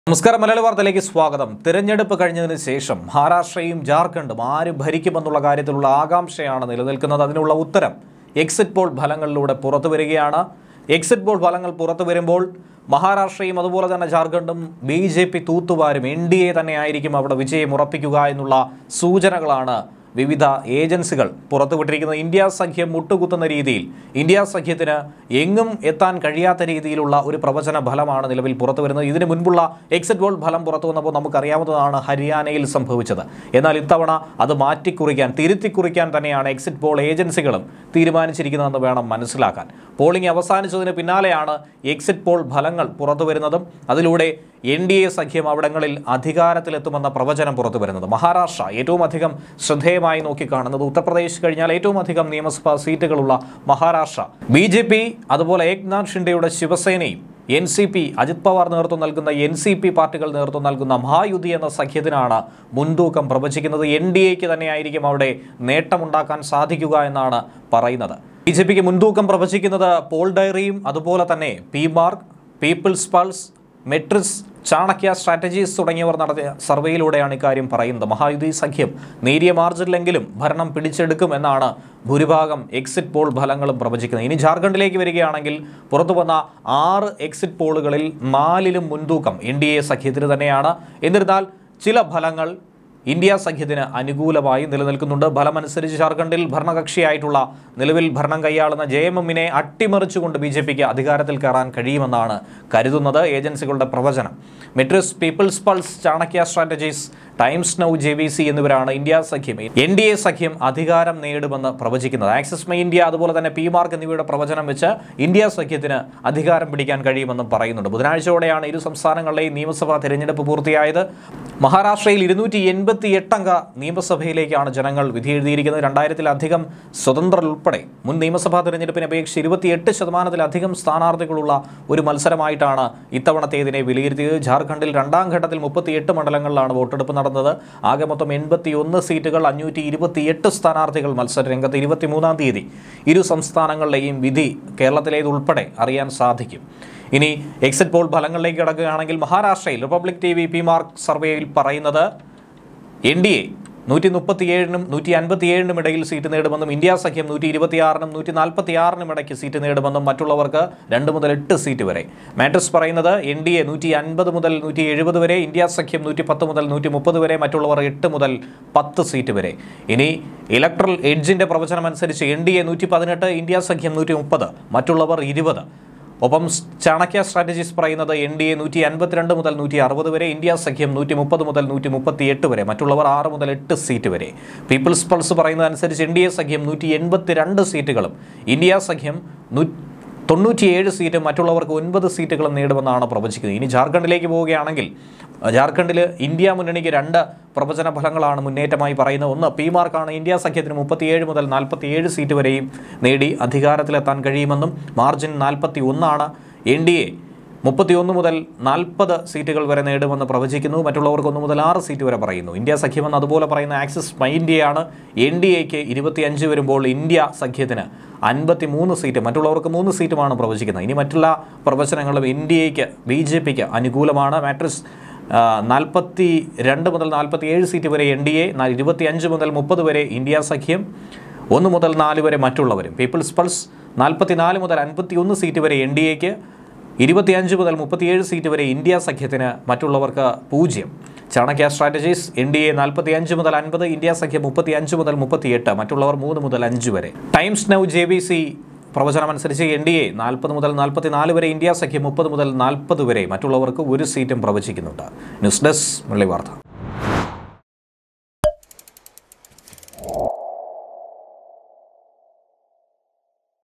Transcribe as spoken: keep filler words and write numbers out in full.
നമസ്കാരം. മലയാളി വാർത്തയിലേക്ക് സ്വാഗതം. തിരഞ്ഞെടുപ്പ് കഴിഞ്ഞതിന് ശേഷം മഹാരാഷ്ട്രയും ജാർഖണ്ഡും ആര് ഭരിക്കുമെന്നുള്ള കാര്യത്തിലുള്ള ആകാംക്ഷയാണ് നിലനിൽക്കുന്നത്. അതിനുള്ള ഉത്തരം എക്സിറ്റ് പോൾ ഫലങ്ങളിലൂടെ പുറത്തു വരികയാണ്. എക്സിറ്റ് പോൾ ഫലങ്ങൾ പുറത്തു വരുമ്പോൾ മഹാരാഷ്ട്രയും അതുപോലെ തന്നെ ജാർഖണ്ഡും ബി ജെ പി തൂത്തുവാരും എൻ ഡി എ തന്നെയായിരിക്കും അവിടെ വിജയം ഉറപ്പിക്കുക എന്നുള്ള സൂചനകളാണ് വിവിധ ഏജൻസികൾ പുറത്തുവിട്ടിരിക്കുന്നത്. ഇന്ത്യ സഖ്യം മുട്ടുകുത്തുന്ന രീതിയിൽ, ഇന്ത്യ സഖ്യത്തിന് എങ്ങും എത്താൻ കഴിയാത്ത രീതിയിലുള്ള ഒരു പ്രവചന ഫലമാണ് നിലവിൽ പുറത്തു വരുന്നത്. ഇതിന് മുൻപുള്ള എക്സിറ്റ് പോൾ ഫലം പുറത്തു വന്നപ്പോൾ നമുക്കറിയാവുന്നതാണ് ഹരിയാനയിൽ സംഭവിച്ചത്. എന്നാൽ ഇത്തവണ അത് മാറ്റിക്കുറിക്കാൻ, തിരുത്തിക്കുറിക്കാൻ തന്നെയാണ് എക്സിറ്റ് പോൾ ഏജൻസികളും തീരുമാനിച്ചിരിക്കുന്നതെന്ന് വേണം മനസ്സിലാക്കാൻ. പോളിംഗ് അവസാനിച്ചതിന് പിന്നാലെയാണ് എക്സിറ്റ് പോൾ ഫലങ്ങൾ പുറത്തു വരുന്നതും അതിലൂടെ എൻ ഡി എ സഖ്യം അവിടങ്ങളിൽ അധികാരത്തിലെത്തുമെന്ന പ്രവചനം പുറത്തു വരുന്നത്. മഹാരാഷ്ട്ര ഏറ്റവും അധികം ശ്രദ്ധേയമായി നോക്കിക്കാണുന്നത്, ഉത്തർപ്രദേശ് കഴിഞ്ഞാൽ ഏറ്റവും അധികം നിയമസഭാ സീറ്റുകളുള്ള മഹാരാഷ്ട്ര. ബി ജെ പി അതുപോലെ ഏക്നാഥ് ഷിൻഡെയുടെ ശിവസേനയും N C P, Ajit Pawar നേതൃത്വം നൽകുന്ന എൻ സി പി പാർട്ടികൾ നേതൃത്വം നൽകുന്ന മഹായുതി എന്ന സഖ്യത്തിനാണ് മുൻതൂക്കം പ്രവചിക്കുന്നത്. എൻ ഡി എക്ക് തന്നെയായിരിക്കും അവിടെ നേട്ടമുണ്ടാക്കാൻ സാധിക്കുക എന്നാണ് പറയുന്നത്. ബി ജെ പിക്ക് മുൻതൂക്കം പ്രവചിക്കുന്നത് പോൾ ഡയറിയും അതുപോലെ തന്നെ P Marq, People's Pulse, Matrize, Chanakya Strategies തുടങ്ങിയവർ നടത്തിയ സർവേയിലൂടെയാണ് ഇക്കാര്യം പറയുന്നത്. മഹായുതി സഖ്യം നേരിയ മാർജിനിലെങ്കിലും ഭരണം പിടിച്ചെടുക്കും എന്നാണ് ഭൂരിഭാഗം എക്സിറ്റ് പോൾ ഫലങ്ങളും പ്രവചിക്കുന്നത്. ഇനി ജാർഖണ്ഡിലേക്ക് വരികയാണെങ്കിൽ പുറത്തു വന്ന ആറ് എക്സിറ്റ് പോളുകളിൽ നാലിലും മുൻതൂക്കം എൻ ഡി എ സഖ്യത്തിന് തന്നെയാണ്. എന്നിരുന്നാൽ ചില ഫലങ്ങൾ ഇന്ത്യ സഖ്യത്തിന് അനുകൂലമായി നിലനിൽക്കുന്നുണ്ട്. ഫലമനുസരിച്ച് ജാർഖണ്ഡിൽ ഭരണകക്ഷിയായിട്ടുള്ള നിലവിൽ ഭരണം കൈയാളുന്ന ജെ എം എമ്മിനെ അട്ടിമറിച്ചുകൊണ്ട് ബി ജെ പിക്ക് അധികാരത്തിൽ കയറാൻ കഴിയുമെന്നാണ് കരുതുന്നത് ഏജൻസികളുടെ പ്രവചനം. Matrize, People's Pulse, Chanakya Strategies, Times Now, J B C എന്നിവരാണ് ഇന്ത്യ സഖ്യം, എൻ ഡി എ സഖ്യം അധികാരം നേടുമെന്ന് പ്രവചിക്കുന്നത്. ആക്സിസ് മൈ ഇന്ത്യ അതുപോലെ തന്നെ പി മാർക്ക് എന്നിവയുടെ പ്രവചനം വെച്ച് ഇന്ത്യ സഖ്യത്തിന് അധികാരം പിടിക്കാൻ കഴിയുമെന്നും പറയുന്നുണ്ട്. ബുധനാഴ്ചയോടെയാണ് ഇരു സംസ്ഥാനങ്ങളിലെയും നിയമസഭാ തിരഞ്ഞെടുപ്പ് പൂർത്തിയായത്. മഹാരാഷ്ട്രയിൽ ഇരുന്നൂറ്റി എൺപത്തി എട്ടംഗ നിയമസഭയിലേക്കാണ് ജനങ്ങൾ വിധിയെഴുതിയിരിക്കുന്നത്. രണ്ടായിരത്തിലധികം സ്വതന്ത്രർ ഉൾപ്പെടെ മുൻ നിയമസഭാ തിരഞ്ഞെടുപ്പിനെ അപേക്ഷിച്ച് ഇരുപത്തിയെട്ട് ശതമാനത്തിലധികം സ്ഥാനാർത്ഥികളുള്ള ഒരു മത്സരമായിട്ടാണ് ഇത്തവണത്തേതിനെ വിലയിരുത്തിയത്. ജാർഖണ്ഡിൽ രണ്ടാം ഘട്ടത്തിൽ മുപ്പത്തിയെട്ട് മണ്ഡലങ്ങളിലാണ് വോട്ടെടുപ്പ് നടന്നത്. ആകെ മൊത്തം എൺപത്തി ഒന്ന് സീറ്റുകൾ, അഞ്ഞൂറ്റി ഇരുപത്തിയെട്ട് സ്ഥാനാർത്ഥികൾ മത്സര രംഗത്ത്. ഇരുപത്തിമൂന്നാം തീയതി ഇരു സംസ്ഥാനങ്ങളിലെയും വിധി കേരളത്തിലേതുൾപ്പെടെ അറിയാൻ സാധിക്കും. ഇനി എക്സിറ്റ് പോൾ ഫലങ്ങളിലേക്ക് കടക്കുകയാണെങ്കിൽ മഹാരാഷ്ട്രയിൽ Republic T V P Marq സർവേയിൽ പറയുന്നത് എൻ ഡി എ നൂറ്റി മുപ്പത്തിയേഴിനും നൂറ്റി അൻപത്തിയേഴിനും ഇടയിൽ സീറ്റ് നേടുമെന്നും ഇന്ത്യ സഖ്യം നൂറ്റി ഇരുപത്തിയാറിനും നൂറ്റി നാൽപ്പത്തി ആറിനും ഇടയ്ക്ക് സീറ്റ് നേടുമെന്നും മറ്റുള്ളവർക്ക് രണ്ട് മുതൽ എട്ട് സീറ്റ് വരെ. മാട്രിക്സ് പറയുന്നത് എൻ ഡി എ നൂറ്റി അൻപത് മുതൽ നൂറ്റി എഴുപത് വരെ, ഇന്ത്യ സഖ്യം നൂറ്റി പത്ത് മുതൽ നൂറ്റി മുപ്പത് വരെ, മറ്റുള്ളവർ എട്ട് മുതൽ പത്ത് സീറ്റ് വരെ. ഇനി ഇലക്ട്രൽ എഡ്ജിൻ്റെ പ്രവചനം അനുസരിച്ച് എൻ ഡി എ നൂറ്റി പതിനെട്ട്, ഇന്ത്യ സഖ്യം നൂറ്റി മുപ്പത്, മറ്റുള്ളവർ ഇരുപത്. ഒപ്പം ചാണക്യ സ്ട്രാറ്റജീസ് പറയുന്നത് എൻ ഡി എ നൂറ്റി അൻപത്തിരണ്ട് മുതൽ നൂറ്റി അറുപത് വരെ, ഇന്ത്യ സഖ്യം നൂറ്റി മുപ്പത് മുതൽ നൂറ്റി മുപ്പത്തി എട്ട് വരെ, മറ്റുള്ളവർ ആറ് മുതൽ എട്ട് സീറ്റ് വരെ. പീപ്പിൾസ് പൾസ് പറയുന്നതനുസരിച്ച് എൻ ഡി എ സഖ്യം നൂറ്റി എൺപത്തി രണ്ട് സീറ്റുകളും ഇന്ത്യ സഖ്യം നൂ തൊണ്ണൂറ്റിയേഴ് സീറ്റും മറ്റുള്ളവർക്ക് ഒൻപത് സീറ്റുകളും നേടുമെന്നാണ് പ്രവചിക്കുന്നത്. ഇനി ജാർഖണ്ഡിലേക്ക് പോവുകയാണെങ്കിൽ ജാർഖണ്ഡിൽ ഇന്ത്യ മുന്നണിക്ക് രണ്ട് പ്രവചന ഫലങ്ങളാണ് മുന്നേറ്റമായി പറയുന്നത്. ഒന്ന്, പി മാർക്കാണ് ഇന്ത്യ സഖ്യത്തിന് മുപ്പത്തിയേഴ് മുതൽ നാൽപ്പത്തിയേഴ് സീറ്റ് വരെയും നേടി അധികാരത്തിലെത്താൻ കഴിയുമെന്നും മാർജിൻ നാൽപ്പത്തി ഒന്നാണ്. എൻ ഡി എ മുപ്പത്തിയൊന്ന് മുതൽ നാൽപ്പത് സീറ്റുകൾ വരെ നേടുമെന്ന് പ്രവചിക്കുന്നു. മറ്റുള്ളവർക്ക് ഒന്ന് മുതൽ ആറ് സീറ്റ് വരെ പറയുന്നു. ഇന്ത്യ സഖ്യമെന്ന് അതുപോലെ പറയുന്ന ആക്സിസ് മൈ ഇന്ത്യയാണ്. എൻ ഡി എക്ക് ഇരുപത്തിയഞ്ച് വരുമ്പോൾ ഇന്ത്യ സഖ്യത്തിന് അൻപത്തി മൂന്ന് സീറ്റ്, മറ്റുള്ളവർക്ക് മൂന്ന് സീറ്റുമാണ് പ്രവചിക്കുന്നത്. ഇനി മറ്റുള്ള പ്രവചനങ്ങളും എൻ ഡി എക്ക്, ബി ജെ പിക്ക് അനുകൂലമാണ്. മാട്രിക്സ് നാൽപ്പത്തി രണ്ട് മുതൽ നാൽപ്പത്തി ഏഴ് സീറ്റ് വരെ എൻ ഡി എ, ഇരുപത്തിയഞ്ച് മുതൽ മുപ്പത് വരെ ഇന്ത്യ സഖ്യം, ഒന്ന് മുതൽ നാല് വരെ മറ്റുള്ളവരും. പീപ്പിൾസ് പൾസ് നാൽപ്പത്തി നാല് മുതൽ അൻപത്തി ഒന്ന് സീറ്റ് വരെ എൻ ഡി എക്ക്, ഇരുപത്തിയഞ്ച് മുതൽ മുപ്പത്തിയേഴ് സീറ്റ് വരെ ഇന്ത്യ സഖ്യത്തിന്, മറ്റുള്ളവർക്ക് പൂജ്യം. Chanakya Strategies N D A നാൽപ്പത്തി അഞ്ച് മുതൽ അൻപത്, ഇന്ത്യ സഖ്യം മുപ്പത്തി അഞ്ച് മുതൽ മുപ്പത്തിയെട്ട്, മറ്റുള്ളവർ മൂന്ന് മുതൽ അഞ്ച് വരെ. Times Now, J B C പ്രവചനമനുസരിച്ച് എൻ ഡി എ നാൽപ്പത് മുതൽ നാൽപ്പത്തി നാല് വരെ, ഇന്ത്യ സഖ്യം മുപ്പത് മുതൽ നാൽപ്പത് വരെ, മറ്റുള്ളവർക്ക് ഒരു സീറ്റും പ്രവചിക്കുന്നുണ്ട്. ന്യൂസ് ഡെസ്ക് മലയാളി വാർത്ത.